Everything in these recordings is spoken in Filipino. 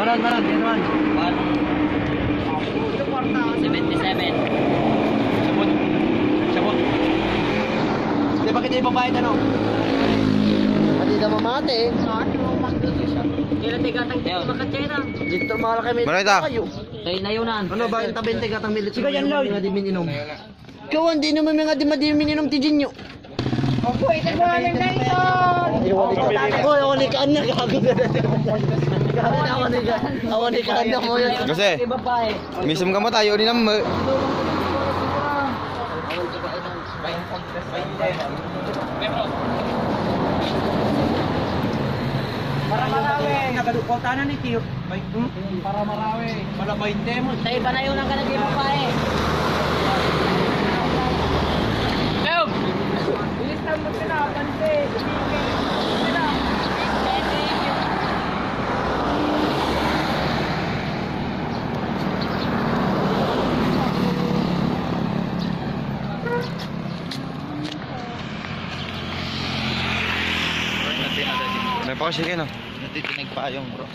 Maran. 77. Sabot. Di ba kita ibabayad ano? Hindi na mamate eh. Kailan tigatang makachera? Dito mahal kami. Marita. Kaya na yun na. Ano ba yung tabente ka tang milit? Sige, yan, Lloyd. Mga di mininom. Ikaw hindi naman mga di mininom ti Jinyo. Opo, ito mo aling na ito! Oy, walikaan na gago. Walikaan na mo yan. Kasi, babae. mismo ka mo tayo ni naman. Para marawi. Nagadukota na ni Tiyo. Para marawi. Wala 20 mo. Sa iba na yun ang kanagay babae. Go! Bilis na mo sila, panse. Sila. May pa kasi kayo, no? Natitinig pa yung bro.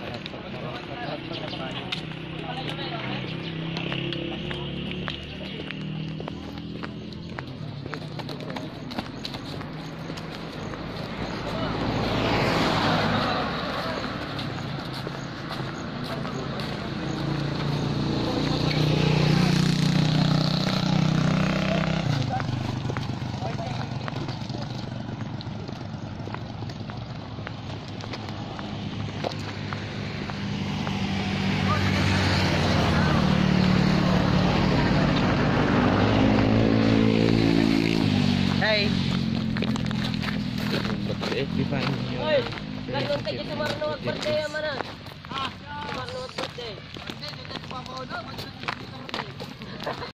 Hey. Hoy! Ganun tayo sa Marnoat birthday naman na. Marnoat birthday.